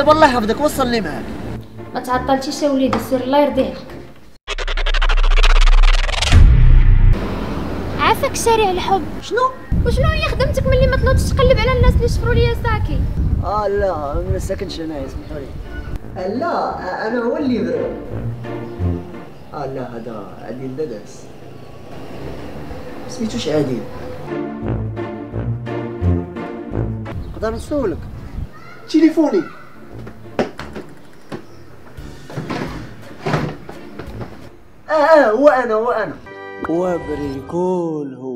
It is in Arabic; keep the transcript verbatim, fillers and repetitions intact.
دابا الله يحفظك وصلني معاك. ما تعطلتيش يا وليدي، سير الله يرضيه لك. عافاك شارع الحب. شنو وشنو هي خدمتك ملي ما طلعتش تقلب على الناس اللي شفروا ليا ساكي؟ اه لا ما ساكنش هنايا، سمحوا لي. آه لا انا هو اللي يبرر. اه لا هذا عديل داس، سميتوش عديل. نقدر نسولك تليفوني؟ اه اه هو انا هو انا وبريكول هو